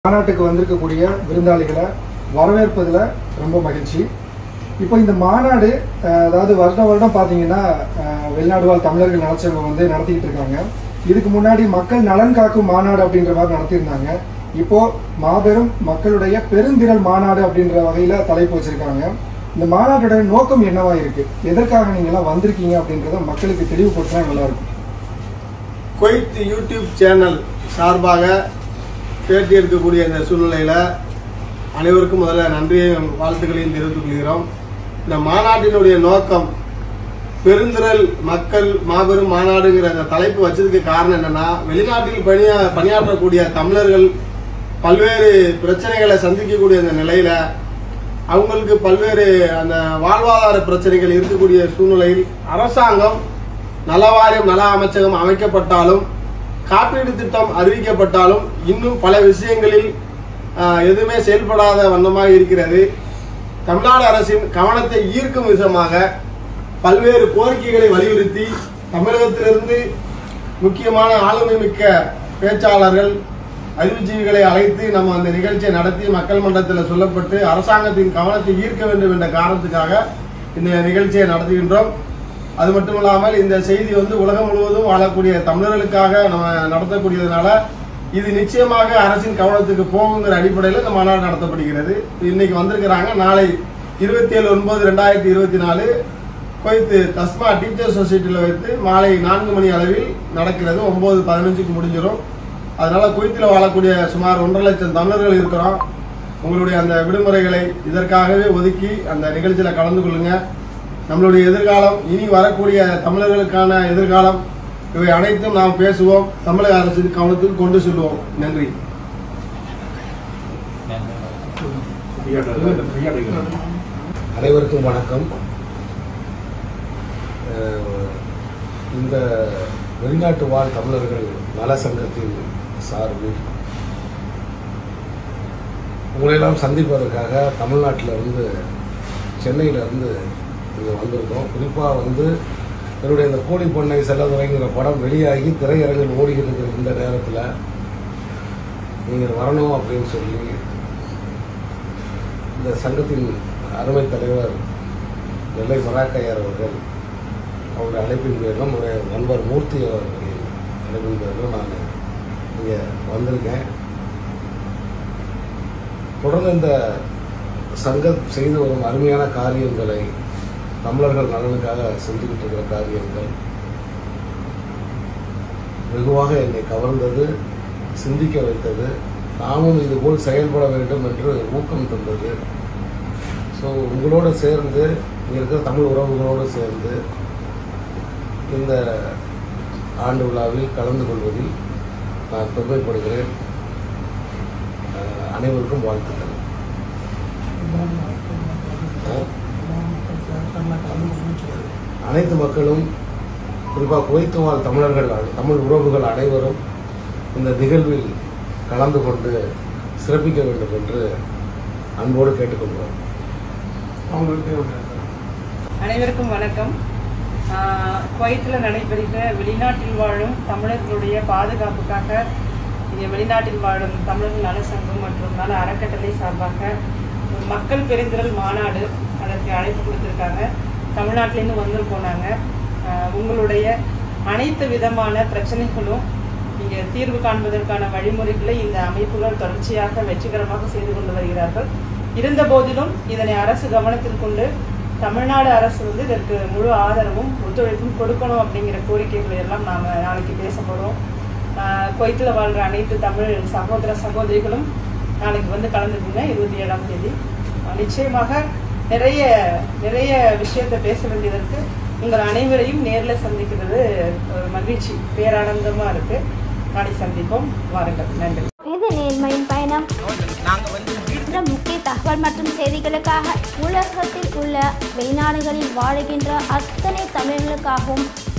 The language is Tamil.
மாநாட்டுக்கு வந்திருக்கக்கூடிய விருந்தாளிகளை வரவேற்பதில் ரொம்ப மகிழ்ச்சி. இப்போ இந்த மாநாடு அதாவது வருடம் பார்த்தீங்கன்னா வெளிநாடு வாழ் தமிழர்கள் நலச்சங்கம் நடத்திக்கிட்டு இருக்காங்க. இதுக்கு முன்னாடி மக்கள் நலன் காக்கும் மாநாடு அப்படின்ற மாதிரி நடத்தியிருந்தாங்க. இப்போ மாபெரும் மக்களுடைய பெருந்திரள் மாநாடு அப்படின்ற வகையில தலைப்பு வச்சிருக்காங்க. இந்த மாநாட்டோட நோக்கம் என்னவா இருக்கு, எதற்காக நீங்க எல்லாம் வந்திருக்கீங்க அப்படின்றத மக்களுக்கு தெளிவுபடுத்தினா நல்லா இருக்கும். குவைத் யூடியூப் சேனல் சார்பாக பேட்டி எடுக்கக்கூடிய இந்த சூழ்நிலையில் அனைவருக்கும் முதல்ல நன்றியையும் வாழ்த்துக்களையும் தெரிவித்துக் கொள்கிறோம். இந்த மாநாட்டினுடைய நோக்கம் பெருந்திரள் மக்கள் மாபெரும் மாநாடுங்கிற அந்த தலைப்பு வச்சதுக்கு காரணம் என்னன்னா, வெளிநாட்டில் பணியாற்றக்கூடிய தமிழர்கள் பல்வேறு பிரச்சனைகளை சந்திக்கக்கூடிய அந்த நிலையில அவங்களுக்கு பல்வேறு அந்த வாழ்வாதார பிரச்சனைகள் இருக்கக்கூடிய சூழ்நிலையில் அரசாங்கம் நலவாரியம் நல அமைச்சகம் அமைக்கப்பட்டாலும் காப்பீடு திட்டம் அறிவிக்கப்பட்டாலும் இன்னும் பல விஷயங்களில் எதுவுமே செயல்படாத வண்ணமாக இருக்கிறது. தமிழ்நாடு அரசின் கவனத்தை ஈர்க்கும் விதமாக பல்வேறு கோரிக்கைகளை வலியுறுத்தி தமிழகத்திலிருந்து முக்கியமான ஆளுமை மிக்க பேச்சாளர்கள் அறிவுஜீவிகளை அழைத்து நம்ம அந்த நிகழ்ச்சியை நடத்தி மக்கள் மன்றத்தில் சொல்லப்பட்டு அரசாங்கத்தின் கவனத்தை ஈர்க்க வேண்டும் என்ற காரணத்துக்காக இந்த நிகழ்ச்சியை நடத்துகின்றோம். அது மட்டும் இல்லாமல் இந்த செய்தி உலகம் முழுவதும் வாழக்கூடிய தமிழர்களுக்காக நம்ம நடத்தக்கூடியதுனால இது நிச்சயமாக அரசின் கவனத்துக்கு போகுங்கிற அடிப்படையில் இந்த மாநாடு நடத்தப்படுகிறது. இன்னைக்கு வந்திருக்கிறாங்க. நாளை 27/9/2024 குவைத் தஸ்மா டீச்சர் சொசைட்டியில் வைத்து மாலை 4 மணி அளவில் நடக்கிறது. 9:15 முடிஞ்சிடும். அதனால குவைத்தில் வாழக்கூடிய சுமார் 1.5 லட்சம் தமிழர்கள் இருக்கிறோம். உங்களுடைய அந்த விடுமுறைகளை இதற்காகவே ஒதுக்கி அந்த நிகழ்ச்சியில் கலந்து கொள்ளுங்க. நம்மளுடைய எதிர்காலம், இனி வரக்கூடிய தமிழர்களுக்கான எதிர்காலம், இவை அனைத்தும் நாம் பேசுவோம், தமிழக அரசின் கவனத்துக்கு கொண்டு செல்வோம். நன்றி. அனைவருக்கும் வணக்கம். இந்த வெளிநாட்டு வாழ் தமிழர்கள் நல சங்கத்தின் சார்பில் உங்களையெல்லாம் சந்திப்பதற்காக தமிழ்நாட்டில் சென்னையிலிருந்து இங்கே வந்திருக்கோம். குறிப்பாக என்னுடைய இந்த கோழி பொண்ணை செல்லதுரைங்கிற படம் வெளியாகி திரையரங்கில் ஓடிக்கிட்டு இருக்கிற இந்த நேரத்தில் நீங்கள் வரணும் அப்படின்னு சொல்லி இந்த சங்கத்தின் அருமை தலைவர் நெல்லை மராக்கையர் அவர்கள் அவருடைய அழைப்பின் பேரிலும் நண்பர் மூர்த்தி அவர்களின் அழைப்பின் பேரிலும் நான் இங்கே வந்திருக்கேன். தொடர்ந்து இந்த சங்கம் செய்து வரும் அருமையான காரியங்களை, தமிழர்கள் நலனுக்காக செஞ்சுக்கிட்டு இருக்கிற காரியங்கள் வெகுவாக என்னை கவர்ந்தது, சிந்திக்க வைத்தது. நாமும் இதுபோல் செயல்பட வேண்டும் என்று ஊக்கம் தந்தது. ஸோ உங்களோடு சேர்ந்து, இங்கே இருக்கிற தமிழ் உறவுகளோடு சேர்ந்து இந்த ஆண்டு விழாவில் கலந்து கொள்வதில் நான் பெருமைப்படுகிறேன். அனைவருக்கும் வாழ்த்துக்கள். அனைத்து மக்களும், குறிப்பாக குவைத் வாழ் தமிழர்கள், தமிழ் உறவுகள் அனைவரும் இந்த நிகழ்வில் கலந்து கொண்டு சிறப்பிக்க வேண்டும் என்று அன்போடு கேட்டுக்கொள்கிறோம். அனைவருக்கும் வணக்கம். குவைத்தில் நடைபெறுகிற வெளிநாட்டில் வாழும் தமிழர்களுடைய பாதுகாப்புக்காக இங்கே வெளிநாட்டில் வாழும் தமிழர்கள் நல சங்கம் மற்றும் நல அறக்கட்டளை சார்பாக மக்கள் பெருந்திரள் மாநாடு அதற்கு அழைப்பு கொடுத்துருக்காங்க. தமிழ்நாட்டிலேருந்து வந்து போனாங்க. உங்களுடைய அனைத்து விதமான பிரச்சனைகளும் இங்கே தீர்வு காண்பதற்கான வழிமுறைகளை இந்த அமைப்புகள் தொடர்ச்சியாக வெற்றிகரமாக செய்து கொண்டு வருகிறார்கள். இருந்த போதிலும் இதனை அரசு கவனத்தில் கொண்டு தமிழ்நாடு அரசு இதற்கு முழு ஆதரவும் ஒத்துழைப்பும் கொடுக்கணும் அப்படிங்கிற கோரிக்கைகளை எல்லாம் நாம் நாளைக்கு பேச போகிறோம். குவைத்தில் வாழ்கிற அனைத்து தமிழ் சகோதர சகோதரிகளும் நாளைக்கு கலந்துக்குங்க. 27ஆம் தேதி நிச்சயமாக நிறைய விஷயத்தை பேச வேண்டியதற்கு உங்கள் அனைவரையும் நேரில் சந்திக்கிறது ஒரு மகிழ்ச்சி, பேரானந்தமா இருக்கு. நாளை சந்திப்போம், வாருங்கள். நன்றி. இது நேர்மையின் பயணம். முக்கிய தகவல் மற்றும் செய்திகளுக்காக உலகத்தில் உள்ள வெளிநாடுகளில் வாழுகின்ற அத்தனை தமிழர்களுக்காகவும்